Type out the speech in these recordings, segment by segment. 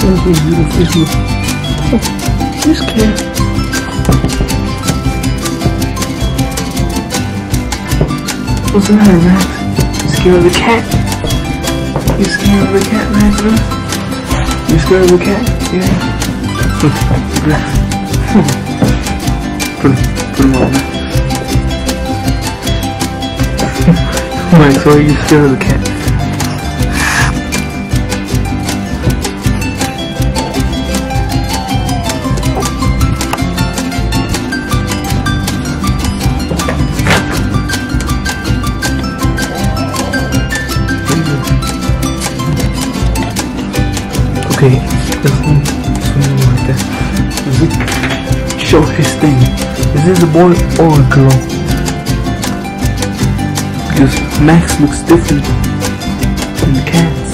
You scared? What's the matter, Max? You scared of the cat? You scared of the cat, Max? You scared of the cat? Yeah. Put him on, Max. Max, why are you scared of the cat? Okay, this one like that. Show his thing. Is this a boy or a girl? Because Max looks different from the cats.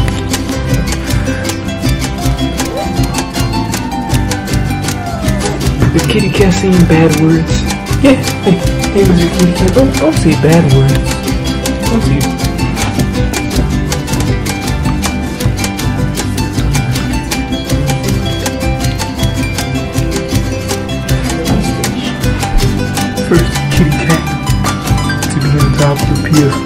The kitty cat saying bad words. Yeah, hey, Mr. Kitty Cat, don't say bad words. Don't say. First kitty cat to be on top of the PS5.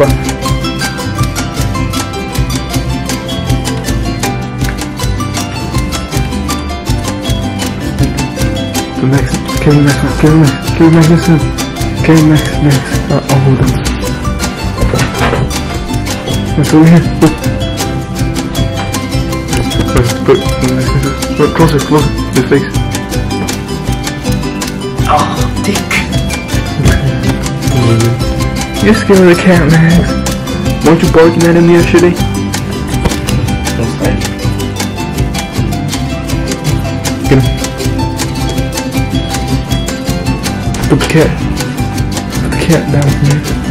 The next, carry Max next one. I'll hold him. Let's over here. Look. Closer, your face. Oh, dick. You're scared of the cat, Max. Weren't you barking at him yesterday? That's right. Get him. Put the cat down from here.